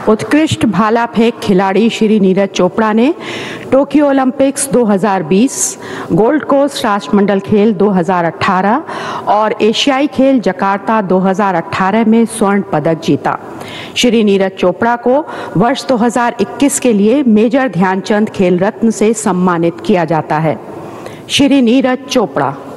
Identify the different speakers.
Speaker 1: उत्कृष्ट भाला फेंक खिलाड़ी श्री नीरज चोपड़ा ने टोक्यो ओलंपिक्स 2020, गोल्ड कोस्ट राष्ट्रमंडल खेल 2018 और एशियाई खेल जकार्ता 2018 में स्वर्ण पदक जीता। श्री नीरज चोपड़ा को वर्ष 2021 के लिए मेजर ध्यानचंद खेल रत्न से सम्मानित किया जाता है। श्री नीरज चोपड़ा।